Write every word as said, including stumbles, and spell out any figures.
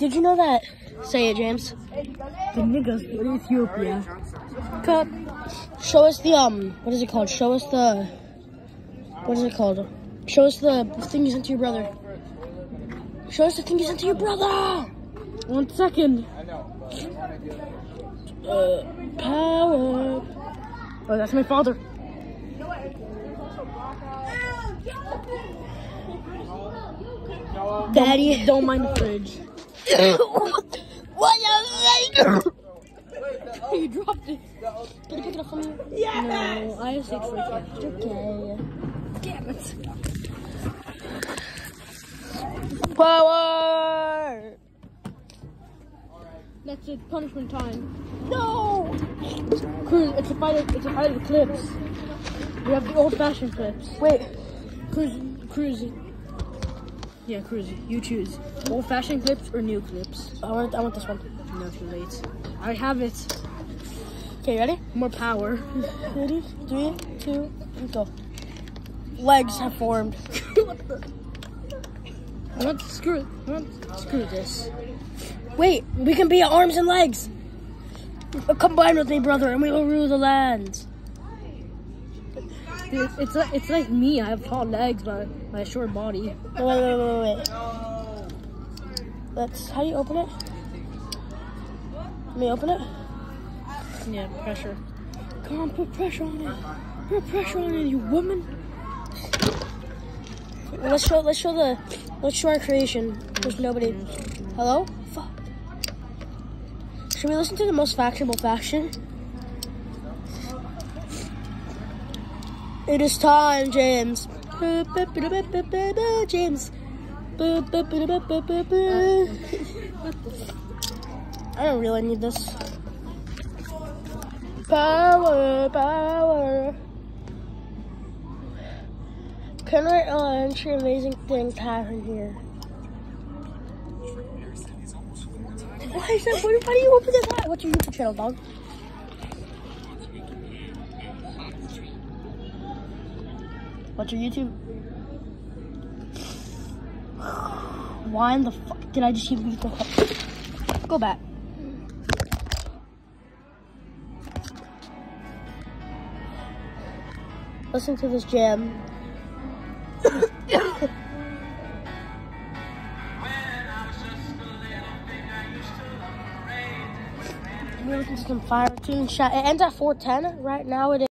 did you know that? Say it, James. The niggas in Ethiopia. Cut. Show us the, um, what is it called? Show us the, what is it called? Show us the thing you sent to your brother. Show us the thing you sent to your brother. One second. Uh, power. Oh, that's my father. Daddy. Don't mind the fridge. What you You dropped it. Can you pick it up for me? Yeah. No, I have six right here. Okay. Damn it. Power! That's it. Punishment time. No! Cruz, it's a fight. Of, it's a fight of the clips. We have the old-fashioned clips. Wait. Cruz, Cruz. Yeah, Cruz. You choose. Old-fashioned clips or new clips? I want, I want this one. No, too late. I have it. Okay, ready? More power. Ready? Three, two, and go. Legs have formed. What the? What? Screw it. What? Screw this. Wait, we can be arms and legs. Combine with me, brother, and we will rule the land. Dude, it's like it's like me. I have tall legs, but my short body. Wait, wait, wait, wait, wait. Let's. How do you open it? Let me open it. Yeah, pressure. Come on, put pressure on it. Put pressure on it, you woman. Let's show. Let's show the. Let's show our creation. There's nobody. Hello? Fuck. Should we listen to the most fashionable faction? It is time, James. James. I don't really need this. Power, power. Can I launch amazing things happen here? Why is that? Why do you open it that? What's your YouTube channel, dog? What's your YouTube? Why in the fuck did I just even beat the fuck? Go back. Listen to this jam. We listen to some fire tune shot. It ends at four ten. Right now it is.